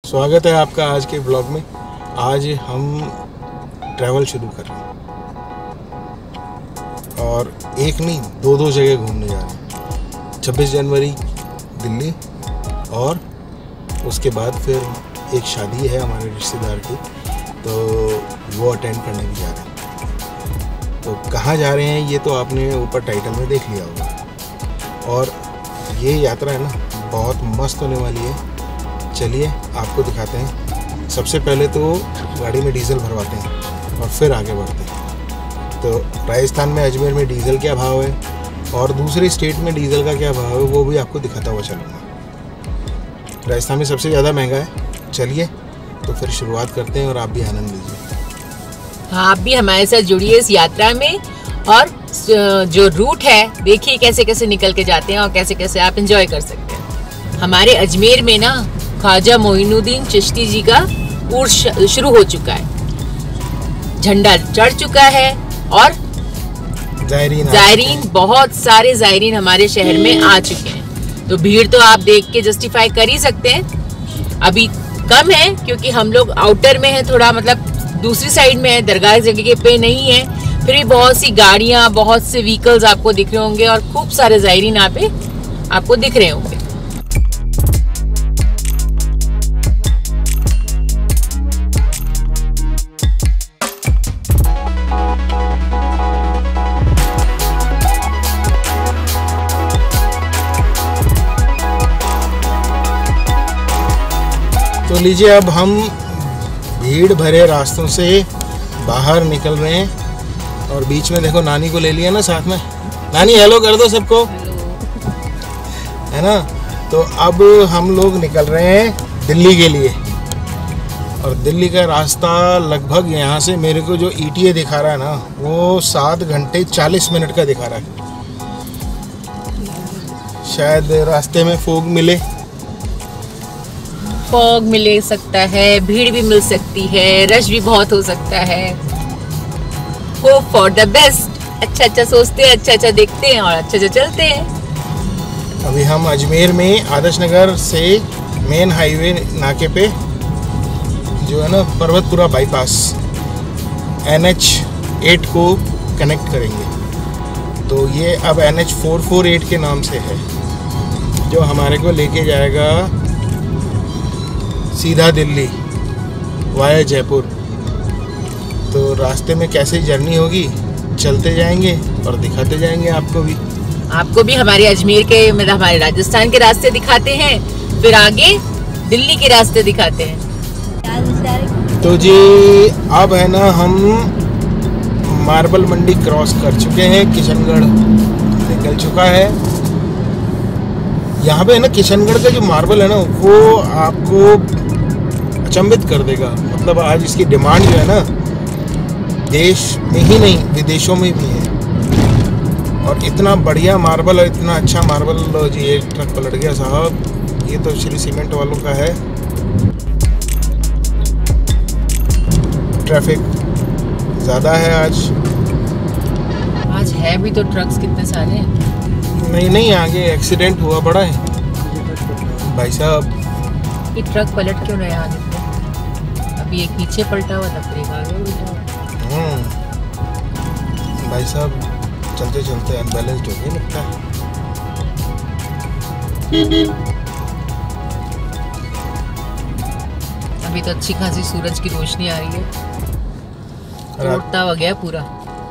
स्वागत है आपका आज के ब्लॉग में। आज हम ट्रैवल शुरू कर रहे हैं और एक नहीं दो जगह घूमने जा रहे हैं। 26 जनवरी दिल्ली और उसके बाद फिर एक शादी है हमारे रिश्तेदार की, तो वो अटेंड करने भी जा रहे हैं। तो कहाँ जा रहे हैं ये तो आपने ऊपर टाइटल में देख लिया होगा। और ये यात्रा है ना बहुत मस्त होने वाली है। चलिए आपको दिखाते हैं। सबसे पहले तो गाड़ी में डीजल भरवाते हैं और फिर आगे बढ़ते हैं। तो राजस्थान में अजमेर में डीजल क्या भाव है और दूसरे स्टेट में डीजल का क्या भाव है वो भी आपको दिखाता हुआ चलूँगा। राजस्थान में सबसे ज़्यादा महंगा है। चलिए तो फिर शुरुआत करते हैं और आप भी आनंद लीजिए। हाँ, आप भी हमारे साथ जुड़िए इस यात्रा में और जो रूट है देखिए कैसे कैसे निकल के जाते हैं और कैसे कैसे आप एंजॉय कर सकते हैं। हमारे अजमेर में ना ख्वाजा मोइनुद्दीन चिश्ती जी का उर्स शुरू हो चुका है, झंडा चढ़ चुका है और जायरीन बहुत सारे जायरीन हमारे शहर में आ चुके हैं। तो भीड़ तो आप देख के जस्टिफाई कर ही सकते हैं। अभी कम है क्योंकि हम लोग आउटर में है, थोड़ा मतलब दूसरी साइड में है, दरगाह जगह पे नहीं है। फिर भी बहुत सी गाड़ियां, बहुत से व्हीकल्स आपको दिख रहे होंगे और खूब सारे जायरीन यहाँ पे आपको दिख रहे होंगे। तो लीजिए अब हम भीड़ भरे रास्तों से बाहर निकल रहे हैं और बीच में देखो नानी को ले लिया ना साथ में। नानी हेलो कर दो सबको, है ना। तो अब हम लोग निकल रहे हैं दिल्ली के लिए और दिल्ली का रास्ता लगभग यहाँ से मेरे को जो ETA दिखा रहा है ना वो 7 घंटे 40 मिनट का दिखा रहा है। शायद रास्ते में फॉग मिले सकता है, भीड़ भी मिल सकती है, रश भी बहुत हो सकता है। Hope for the best. अच्छा सोचते हैं, अच्छा देखते हैं और अच्छा चलते हैं। अभी हम अजमेर में आदर्श नगर से मेन हाईवे नाके पे जो है ना पर्वतपुरा बाईपास NH8 को कनेक्ट करेंगे। तो ये अब NH 448 के नाम से है जो हमारे को लेके जाएगा सीधा दिल्ली वाया जयपुर। तो रास्ते में कैसे जर्नी होगी चलते जाएंगे और दिखाते जाएंगे आपको भी हमारे अजमेर के मतलब हमारे राजस्थान के रास्ते दिखाते हैं, फिर आगे दिल्ली के रास्ते दिखाते हैं। तो जी अब है ना हम मार्बल मंडी क्रॉस कर चुके हैं, किशनगढ़ निकल चुका है। यहाँ पे है ना किशनगढ़ का जो मार्बल है ना वो आपको अचंभित कर देगा। मतलब आज इसकी डिमांड जो है ना देश में ही नहीं विदेशों में भी है। और इतना बढ़िया मार्बल और इतना अच्छा मार्बल। लो जी एक ट्रक पलट गया साहब, ये तो श्री सीमेंट वालों का है। ट्रैफिक ज़्यादा है आज है भी तो ट्रक्स कितने सारे हैं। नहीं आगे एक्सीडेंट हुआ पड़ा है भाई साहब। ये ट्रक पलट क्यों रहा है? अभी एक पीछे पलटा हुआ था फिर एक आगे उल्टा। भाई साहब चलते चलते अनबैलेंस्ड हो गए लगता है। अभी तो अच्छी खासी सूरज की रोशनी आ रही है, रोडता हो गया पूरा।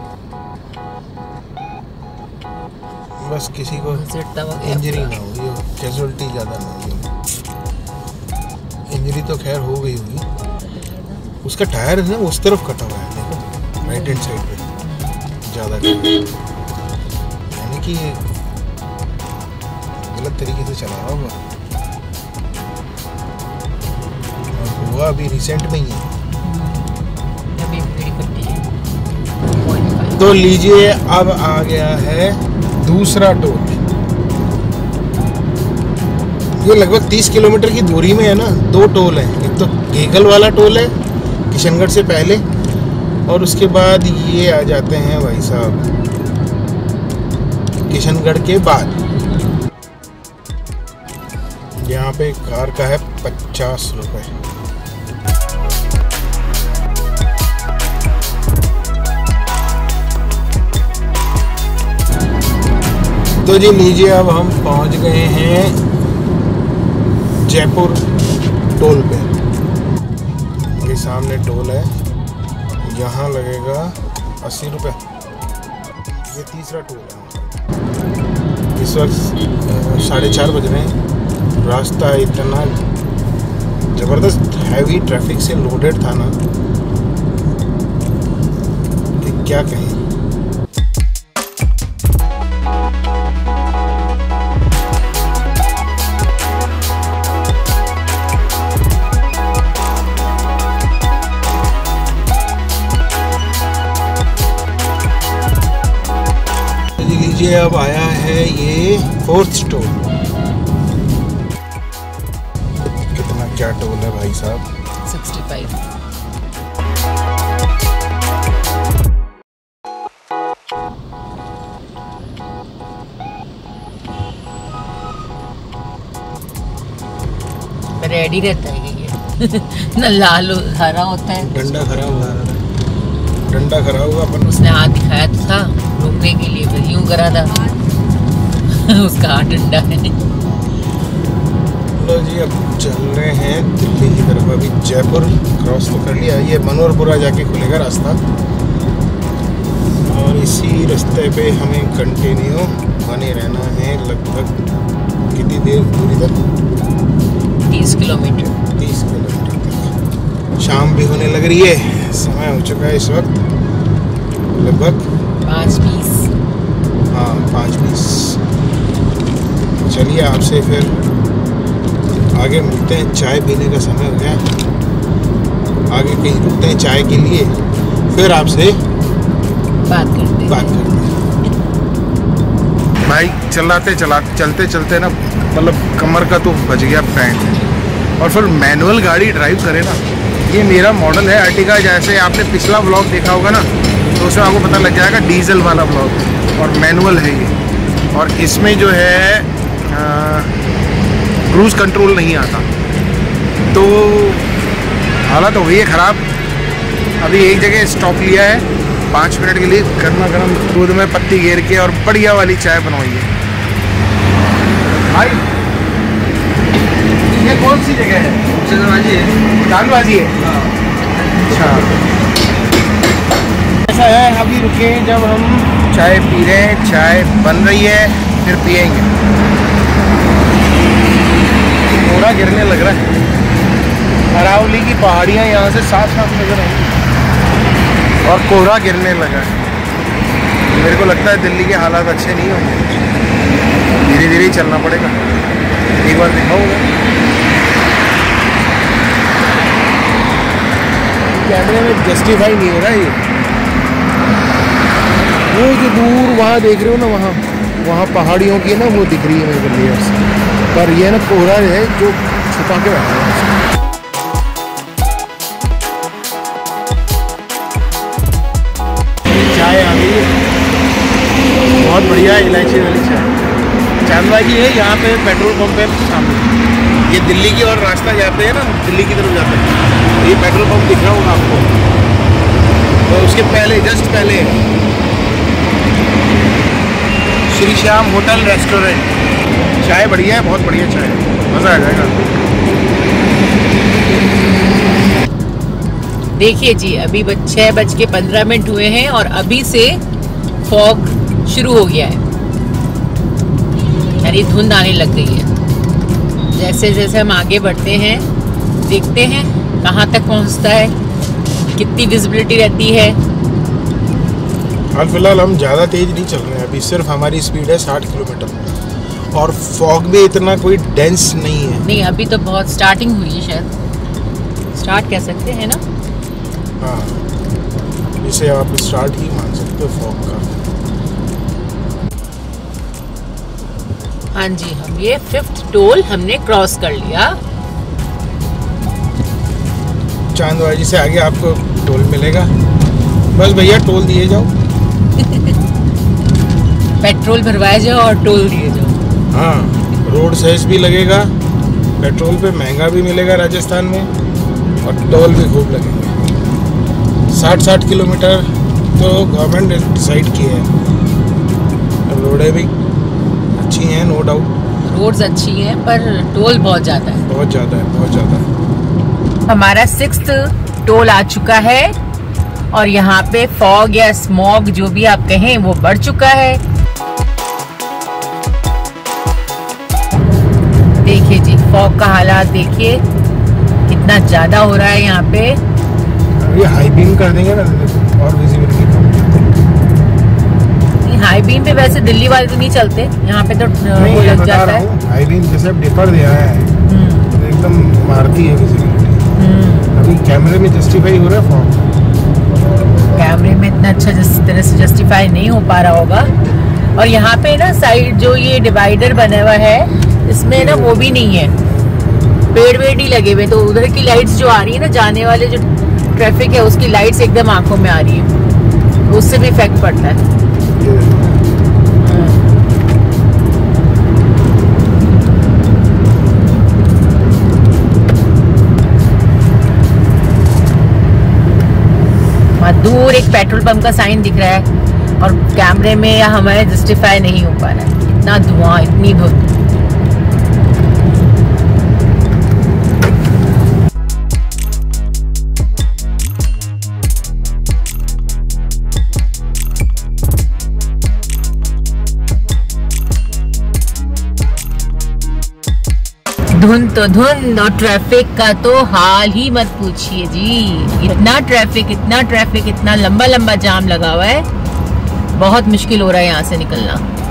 बस किसी को इंजरी ना हुई हो, कैजुअलिटी ज़्यादा ना हुई हो। इंजरी तो खैर हो गई होगी। उसका टायर है ना उस तरफ कटा हुआ है, देखो राइट हैंड साइड पे ज़्यादा, यानी कि गलत तरीके से चला रहा होगा। और हुआ अभी रिसेंट में ही है। तो लीजिए अब आ गया है दूसरा टोल। ये लगभग 30 किलोमीटर की दूरी में है ना। 2 टोल हैं, एक तो घेगल वाला टोल है किशनगढ़ से पहले और उसके बाद ये आ जाते हैं भाई साहब किशनगढ़ के बाद। यहाँ पे कार का है 50 रुपये। तो जी लीजिए, अब हम पहुंच गए हैं जयपुर टोल पे। ये सामने टोल है, यहाँ लगेगा 80 रुपये। ये तीसरा टोल है। इस वक्त 4:30 बज रहे हैं। रास्ता इतना ज़बरदस्त हैवी ट्रैफिक से लोडेड था ना कि क्या कहें। लीजिए, अब आया है ये 4th टोल। कितना क्या टोल है भाई साहब? 65। रेडी रहता है ये ना लाल हरा होता है। डंडा खड़ा हुआ है, डंडा खड़ा हुआ अपन। उसने हाथ दिखाया तो था रोकने के लिए, फिर यूं करा था उसका हाथ डंडा है। लो जी, अब चल रहे हैं दिल्ली की तरफ। अभी जयपुर क्रॉस तो कर लिया, ये मनोहरपुरा जाके खुलेगा रास्ता, और इसी रास्ते पे हमें कंटिन्यू बने रहना है। लगभग कितनी देर दूरी तक? 30 किलोमीटर। 30 किलोमीटर तक। शाम भी होने लग रही है, समय हो चुका है इस वक्त लगभग 5:20। हाँ, 5:20। चलिए, आपसे फिर आगे मिलते हैं। चाय पीने का समय हो गया, आगे कहीं रुकते हैं चाय के लिए, फिर आपसे बात करते हैं। भाई चलते चलते ना, मतलब कमर का तो बच गया पैंट। और फिर मैनुअल गाड़ी ड्राइव करे ना, ये मेरा मॉडल है अर्टिगा। जैसे आपने पिछला व्लॉग देखा होगा ना, तो उसमें आपको पता लग जाएगा, डीजल वाला व्लॉग, और मैनुअल है ये। और इसमें जो है क्रूज़ कंट्रोल नहीं आता, तो हालत हो गई है ख़राब। अभी एक जगह स्टॉप लिया है 5 मिनट के लिए, गर्मा गर्म दूध में पत्ती घेर के और बढ़िया वाली चाय बनवाई है। भाई ये कौन सी जगह है? चांदबाजी है। चांदबाजी है? हाँ। अच्छा, ऐसा है। अभी रुके जब हम चाय पी रहे हैं, चाय बन रही है, फिर पियेंगे। कोहरा गिरने लग रहा है, अरावली की पहाड़ियाँ यहाँ से साफ साफ नजर आई, और कोहरा गिरने लगा है। मेरे को लगता है दिल्ली के हालात अच्छे नहीं होंगे, धीरे धीरे ही चलना पड़ेगा। एक बार दिखाऊंगा, कैमरे में जस्टिफाई नहीं हो रहा है ये। वो जो दूर वहाँ देख रहे हो ना, वहाँ पहाड़ियों की ना वो दिख रही है मेरे को लेयर से, पर ये ना कोहरा है जो छुपा के बैठा है। चाय आ गई, बहुत बढ़िया इलायची वाली चाय। चांदबाजी है, यहाँ पे पेट्रोल पंप है सामने। ये दिल्ली की और रास्ता जाते हैं ना, दिल्ली की तरफ जाते हैं, ये पेट्रोल पंप दिख रहा होगा आपको। तो उसके पहले, जस्ट पहले श्री श्याम होटल रेस्टोरेंट। चाय बढ़िया है, बहुत बढ़िया चाय है, मज़ा आ जाएगा। देखिए जी, अभी 6:15 हुए हैं और अभी से फॉग शुरू हो गया है, यानी धुंध आने लग गई है। जैसे जैसे हम आगे बढ़ते हैं, देखते हैं कहाँ तक पहुँचता है, कितनी विजिबिलिटी रहती है। हाल फिलहाल हम ज़्यादा तेज़ नहीं चल रहे हैं, अभी सिर्फ हमारी स्पीड है 60 किलोमीटर, और फॉग भी इतना कोई डेंस नहीं है। नहीं, अभी तो बहुत स्टार्टिंग हुई है, शायद स्टार्ट कह सकते हैं ना। हाँ, इसे आप स्टार्ट ही मान सकते हो फॉग का। हाँ जी, हम ये 5th टोल हमने क्रॉस कर लिया। चांदबाजी से आगे आपको टोल मिलेगा, बस भैया टोल दिए जाओ। पेट्रोल भरवाया जाओ और टोल दिए जाओ। हाँ, रोड सेस भी लगेगा, पेट्रोल पे महंगा भी मिलेगा राजस्थान में और टोल भी खूब लगेंगे। 60-60 किलोमीटर तो गवर्नमेंट ने डिसाइड की है। रोडें भी अच्छी हैं, नो डाउट, रोड्स अच्छी हैं, पर टोल बहुत ज़्यादा है, बहुत ज़्यादा है, बहुत ज़्यादा है। हमारा 6th टोल आ चुका है और यहाँ पे फॉग या स्मॉग जो भी आप कहें वो बढ़ चुका है। देखिए जी, फॉग का हालात देखिए कितना ज्यादा हो रहा है यहाँ पे। ये हाई बीम कर देंगे ना और विजिबिलिटी कम। हाई बीम पे वैसे दिल्ली वाले तो नहीं चलते, यहाँ पे तो वो लग जाता है। हाई बीम जैसे डिपर दिया है तो एकदम मारती है विजिबिलिटी। अभी कैमरे में जस्टिफाई हो रहा है फॉग, कैमरे में इतना अच्छा जिस तरह से जस्टिफाई नहीं हो पा रहा होगा। और यहाँ पे ना साइड जो ये डिवाइडर बना हुआ है इसमें ना वो भी नहीं है, पेड़ वेड़ नहीं लगे हुए, तो उधर की लाइट्स जो आ रही है ना, जाने वाले जो ट्रैफिक है उसकी लाइट्स एकदम आंखों में आ रही है, तो उससे भी इफेक्ट पड़ता है। दूर एक पेट्रोल पंप का साइन दिख रहा है और कैमरे में या हमारे जस्टिफाई नहीं हो पा रहा है, इतना धुआं, इतनी धुंध। धुंध तो धुंध और ट्रैफिक का तो हाल ही मत पूछिए जी। इतना ट्रैफिक, इतना लंबा लंबा जाम लगा हुआ है, बहुत मुश्किल हो रहा है यहाँ से निकलना।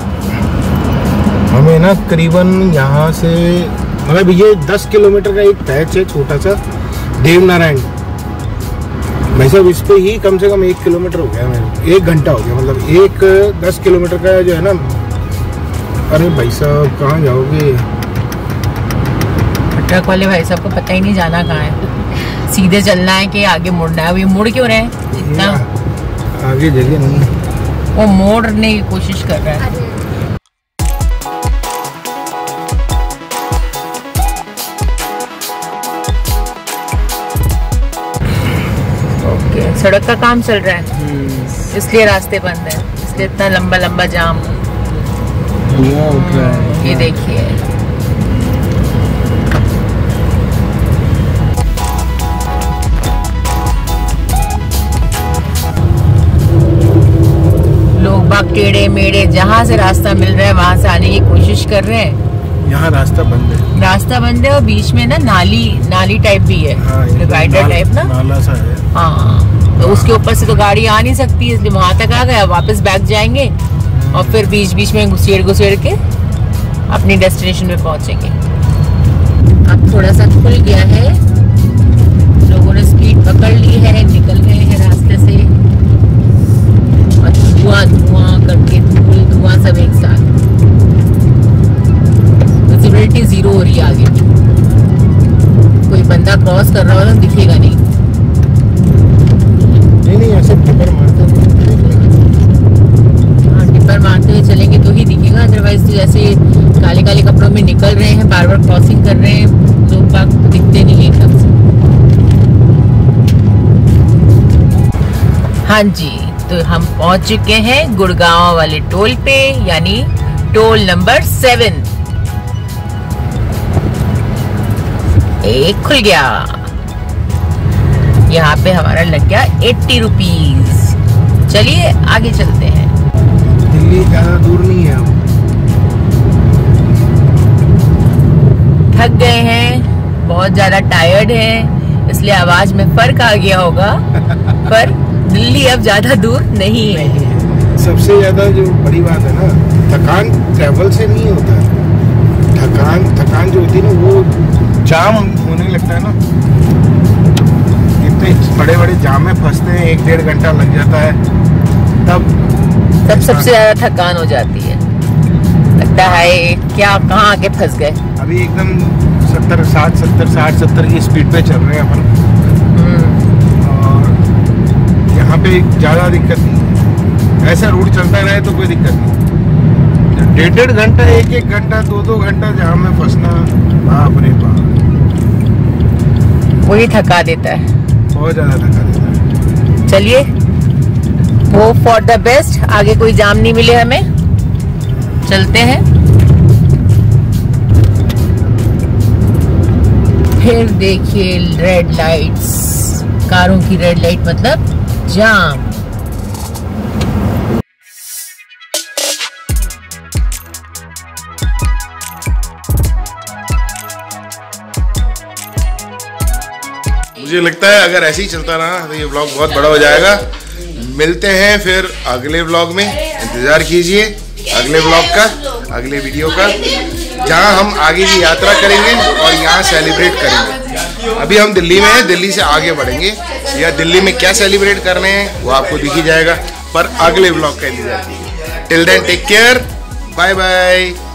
हमें ना करीबन यहाँ से मतलब ये 10 किलोमीटर का एक पैच है छोटा सा, देवनारायण। भाई साहब इस पे ही कम से कम 1 किलोमीटर हो गया, मेरे 1 घंटा हो गया, मतलब एक 10 किलोमीटर का जो है ना। अरे भाई साहब कहाँ जाओगे? ट्रक वाले भाई साहब को पता ही नहीं जाना कहाँ है, सीधे चलना है कि आगे मुड़ना है। ये मुड़ क्यों रहे हैं इतना? आगे जगह नहीं है, वो मोड़ने की कोशिश कर रहा है। ओके, सड़क का काम चल रहा है इसलिए रास्ते बंद है, इसलिए इतना लंबा लंबा जाम धुआं उठ रहा है। ये देखिए, टेढ़े मेढ़े जहाँ से रास्ता मिल रहा है वहां से आने की कोशिश कर रहे हैं। यहाँ रास्ता बंद है, और बीच में ना नाली टाइप भी है, डिवाइडर टाइप ना, नाला सा है। हाँ, तो उसके ऊपर से तो गाड़ी आ नहीं सकती, इसलिए वहां तक आ गया, वापस बैक जाएंगे और फिर बीच बीच में घुसेड़ के अपनी डेस्टिनेशन में पहुंचेंगे। अब थोड़ा सा खुल गया है, लोगों ने स्पीड पकड़ ली है, निकल गए हैं रास्ते से और धुआं करके धुआं सब एक साथ, विजिबिलिटी 0 हो रही है। आगे कोई बंदा क्रॉस कर रहा हो तो दिखेगा नहीं, ऐसे टिपर मारते हुए चलेंगे तो ही दिखेगा, अदरवाइज तो जैसे काले काले कपड़ों में निकल रहे हैं, बार बार क्रॉसिंग कर रहे हैं, लोग बाग तो दिखते नहीं है एकदम से। हाँ जी, तो हम पहुंच चुके हैं गुड़गांव वाले टोल पे, यानी टोल नंबर 7। एक खुल गया, यहाँ पे हमारा लग गया 80 रुपीज। चलिए आगे चलते हैं। दिल्ली ज्यादा दूर नहीं है, हम थक गए हैं, बहुत ज्यादा टायर्ड हैं, इसलिए आवाज में फर्क आ गया होगा, पर दिल्ली अब ज्यादा दूर नहीं है। सबसे ज्यादा जो बड़ी बात है ना, थकान ट्रैवल से नहीं होता है, थकान जो होती है ना वो जाम होने लगता है ना, इतने बड़े बड़े जाम में फंसते हैं, 1-1.5 घंटा लग जाता है, तब सबसे ज्यादा थकान हो जाती है, लगता है क्या कहाँ आके फंस गए। अभी एकदम 70 की स्पीड पे चल रहे हैं अपन, और यहाँ पे ज्यादा दिक्कत नहीं है, ऐसा रूट चलता रहे तो कोई दिक्कत नहीं, 1.5 घंटा 1 घंटा 2 घंटा जाम में फंसना, बाप रे बाप, वही थका देता है, बहुत ज्यादा थका देता है। चलिए होप फॉर द बेस्ट, आगे कोई जाम नहीं मिले हमें, चलते हैं। फिर देखिए रेड लाइट्स, कारों की रेड लाइट मतलब जाम। मुझे लगता है अगर ऐसे ही चलता रहा तो ये व्लॉग बहुत बड़ा हो जाएगा। मिलते हैं फिर अगले व्लॉग में, इंतजार कीजिए अगले व्लॉग का, अगले वीडियो का, जहां हम आगे की यात्रा करेंगे और यहाँ सेलिब्रेट करेंगे। अभी हम दिल्ली में हैं, दिल्ली से आगे बढ़ेंगे, या दिल्ली में क्या सेलिब्रेट कर रहे हैं वो आपको दिख ही जाएगा, पर अगले व्लॉग का इंतजार कीजिए। Till then take care, bye bye.